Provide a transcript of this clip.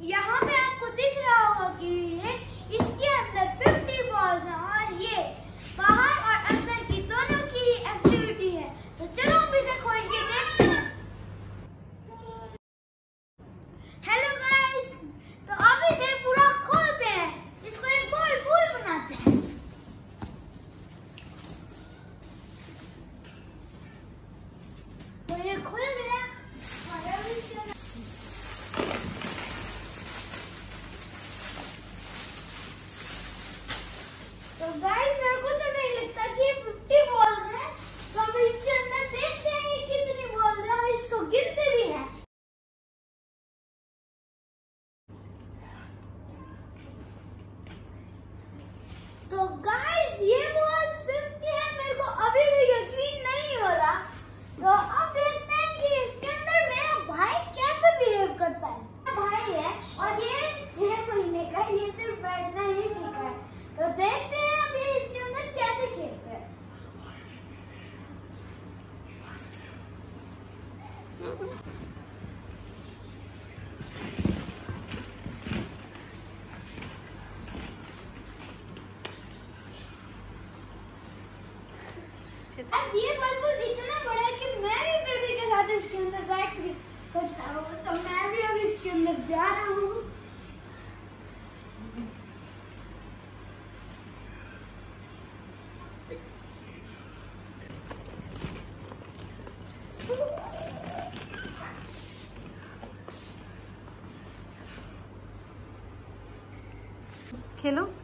यहाँ पे आपको दिख रहा होगा कि ये इसके अंदर 50 बॉल्स हैं और ये बाहर और अंदर की दोनों की एक्टिविटी है। तो चलो अब इसे खोल के देखते हैं। हेलो गाइस, तो अब इसे पूरा खोलते हैं, इसको एक गोल फूल बनाते हैं। तो ये खुल गया और अब इसके तो गाइस मेरे को तो नहीं लगता कि ये 50 बॉल्स हैं। तो अब इसके अंदर देखते हैं ये कितनी बॉल्स हैं और इसको गिनते भी हैं। तो गाइस ये बॉल 50 है, मेरे को अभी भी यकीन नहीं हो रहा। तो अब देखते हैं कि इसके अंदर मेरा भाई कैसे बिहेव करता है। भाई है और ये 6 महीने का, ये सिर्फ बैठना ही सीखा है। तो देखते हैं अब ये इसके अंदर कैसे खेलते हैं। अब ये बल्ब इतना बड़ा है कि मैं भी बेबी के साथ इसके अंदर बैठ के करता हूँ। तो मैं भी अब इसके अंदर जा रहा हूँ। खेलो।